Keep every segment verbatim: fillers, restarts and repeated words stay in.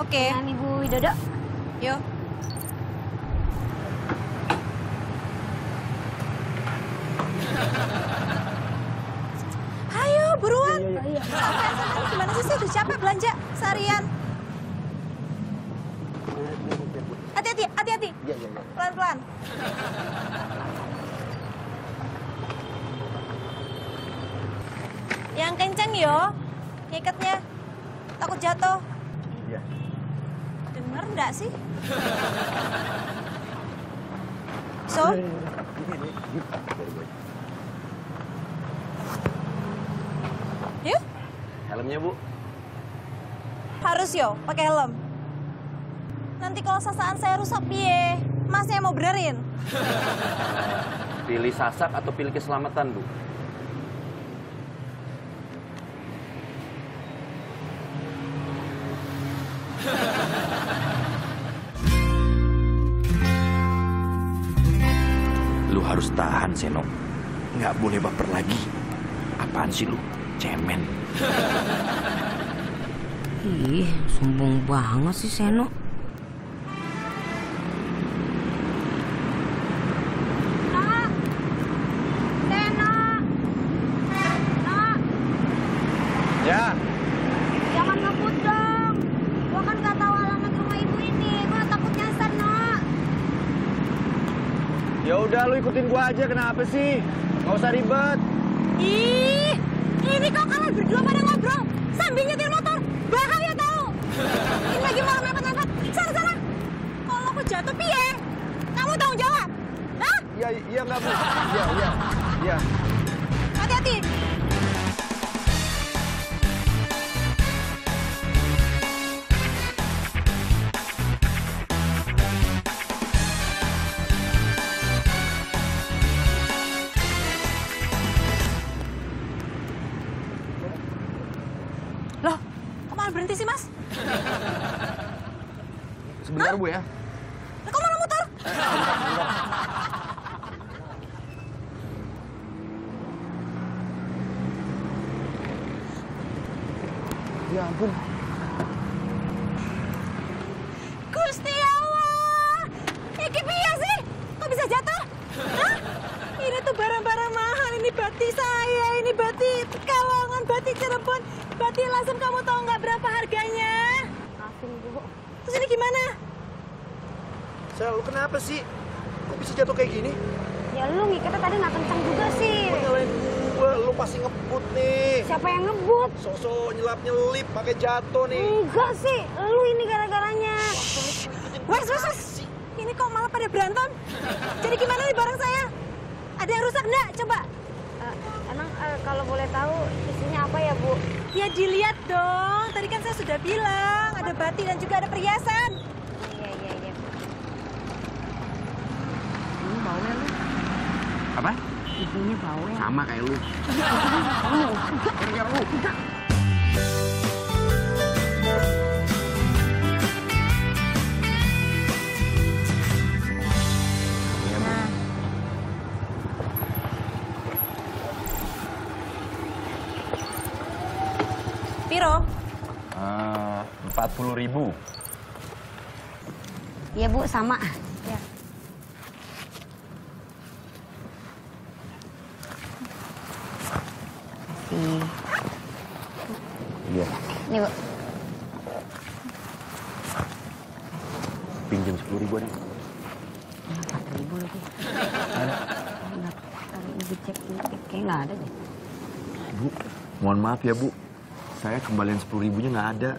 Oke. Dengan Ibu Widodo. Yuk. Ayo, buruan. Iya, iya, iya. Sampai sampai gimana sih sih? Udah capek belanja seharian. Hati-hati, hati-hati. Iya, iya, iya. Pelan-pelan. Yang kenceng yo, ngikatnya. Takut jatuh. Iya. Dengar nggak sih? So? Ini, ini, ini. Dari gue. Yuk. Helmnya, Bu. Harus yo, pakai helm. Nanti kalau sasaan saya rusak piye? Masnya mau benerin? Pilih sasak atau pilih keselamatan, Bu? Lu harus tahan, Seno. Nggak boleh baper lagi. Apaan sih lu? Cemen. Ih, sombong banget sih Seno. Nak! Seno! Nak! Ya. Jangan ngebut dong. Gua kan nggak tahu alamat rumah ibu ini. Gua takut nyasar, Nak. Ya udah, lu ikutin gua aja. Kenapa sih? Nggak usah ribet. Ih, ini kok kalian berdua pada ngobrol sambil nyetir motor. Bahaya tau. Ini lagi malam mepet-mepet. Sana, sana. Kalau aku jatuh piye? Kamu tanggung jawab. Hah? Iya, iya nggak, Bu? Iya, iya. Iya. Hati-hati. Loh, kok malah berhenti sih, Mas? Sebentar, Bu, ya. Lah, kok malah muter? Ya ampun. Gusti Allah! Iki piye sih? Kok bisa jatuh? Hah? Ini tuh barang-barang mahal. Ini bati saya, ini bati Kalongan, bati Cirebon, bati Lasem. Kamu tahu nggak berapa harganya? Maafin Bu. Terus ini gimana? Sel, lu kenapa sih? Kok bisa jatuh kayak gini? Ya lu ngikatnya tadi nggak kencang juga sih. Lu nyalain gua, lu pasti ngebut nih. Siapa yang ngebut? Sosok nyelap-nyelip, pakai jatuh nih. Enggak sih, lu ini gara-garanya. Wes, wes, wes. Ini kok malah pada berantem? Jadi gimana nih barang saya? Ada yang rusak nggak? Coba. Eh, emang eh, kalau boleh tahu isinya apa ya Bu? Ya dilihat dong. Tadi kan saya sudah bilang ada bati dan juga ada perhiasan. Iya, iya, iya. Ini bawel lu. Apa? Isinya bawel. Sama kayak lu. Kira-kira lu. Nah. Piro? Empat puluh ribu. Iya Bu, sama. Ya. Kasih. Iya. Nih Bu. Pinjam sepuluh ribu nih. Empat ribu lagi. Ada. Nggak, tadi ibu cek, kayaknya nggak ada deh. Bu, mohon maaf ya, Bu. Saya kembalian sepuluh ribunya nggak ada.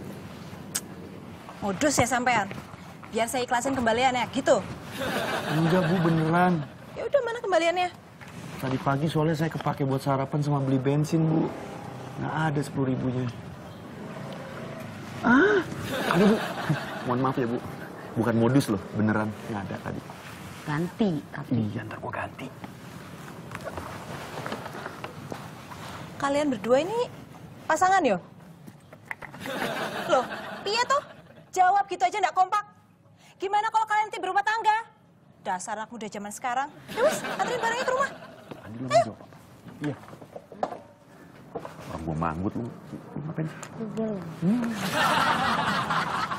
Modus ya sampean. Biar saya ikhlasin kembaliannya, gitu. Enggak, Bu, beneran. Ya udah, mana kembaliannya? Tadi pagi soalnya saya kepake buat sarapan sama beli bensin, Bu. Nggak ada sepuluh ribunya. Ah, ada, Bu. Mohon maaf ya, Bu. Bukan modus loh, beneran. Nggak ada tadi. Ganti, tapi. Iya, ntar gua ganti. Kalian berdua ini pasangan yo? Loh, piye tuh? Jawab gitu aja nggak kompak. Gimana kalau kalian nanti berumah tangga? Dasar anak muda zaman sekarang. Terus, anterin barangnya ke rumah. Andi, lu mau jawab apa? Iya. Orang gua manggut, lu. Lu ngapain sih? Lu bilang.